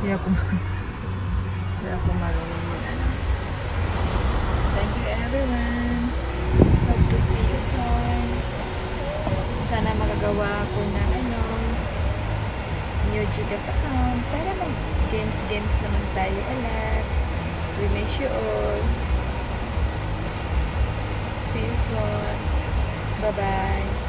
Kaya ako marunong ano. Thank you everyone. Hope to see you soon. Sana makagawa ko ng new Gcash account para mag games naman tayo ulit. We miss you all. See you soon. Bye-bye.